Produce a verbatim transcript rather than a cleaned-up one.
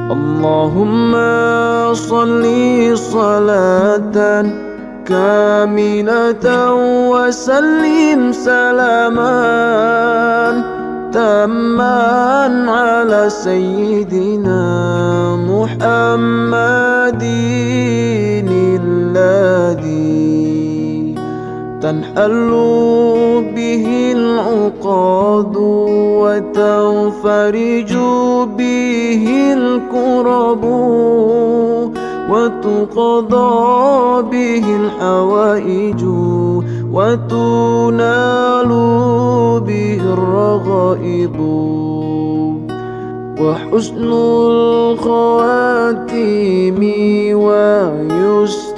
اللهم صل صلاة كاملة وسلم سلاما تاما على سيدنا محمد الذي تنحل به العقد وتنفرج به الكرب وتقضى به الحوائج وتنال به الرغائب وحسن الخواتيم ويسر